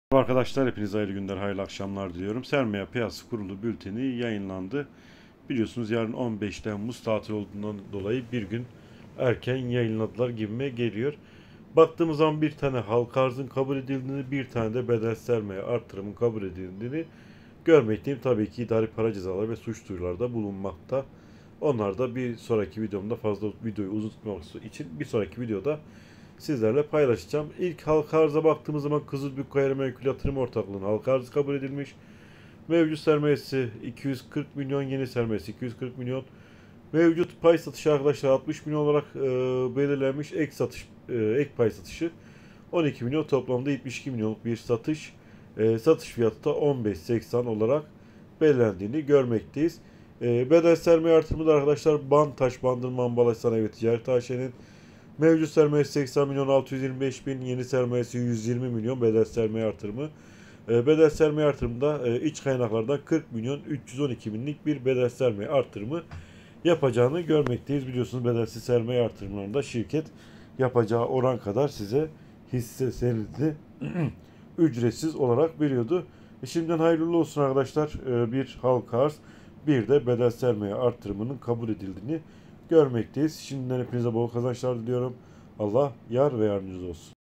Merhaba arkadaşlar, hepinize hayırlı günler, hayırlı akşamlar diliyorum. Sermaye Piyasası Kurulu bülteni yayınlandı. Biliyorsunuz yarın 15 Temmuz tatil olduğundan dolayı bir gün erken yayınladılar gibime geliyor. Baktığımız zaman bir tane halka arzın kabul edildiğini, bir tane de bedel sermaye artırımın kabul edildiğini görmekteyim. Tabii ki idari para cezaları ve suç duyuruları da bulunmakta. Onlar da bir sonraki videomda, fazla videoyu uzun tutmamak için bir sonraki videoda sizlerle paylaşacağım. İlk halka arza baktığımız zaman Kızılbük Gayrimenkul Yatırım Ortaklığı'nın halka arzı kabul edilmiş. Mevcut sermayesi 240 milyon, yeni sermayesi 240 milyon. Mevcut pay satışı arkadaşlar 60 milyon olarak belirlenmiş. Ek pay satışı 12 milyon, toplamda 72 milyonluk bir satış. Satış fiyatı da 15.80 olarak belirlendiğini görmekteyiz. Bedel sermaye artırımı da arkadaşlar Bantaş Bandırma Ambalaj Sanayi ve Ticaret AŞ'nin mevcut sermayesi 80 milyon 625 bin, yeni sermayesi 120 milyon bedel sermaye artırımı. Bedel sermaye artırımında iç kaynaklardan 40 milyon 312 binlik bir bedel sermaye artırımı yapacağını görmekteyiz. Biliyorsunuz bedelsiz sermaye artırımlarında şirket yapacağı oran kadar size hisse senedi ücretsiz olarak veriyordu. Şimdiden hayırlı olsun arkadaşlar. Bir halka arz, bir de bedel sermaye artırımının kabul edildiğini görmekteyiz. Şimdiden hepinize bol kazançlar diliyorum. Allah yar ve yardımcınız olsun.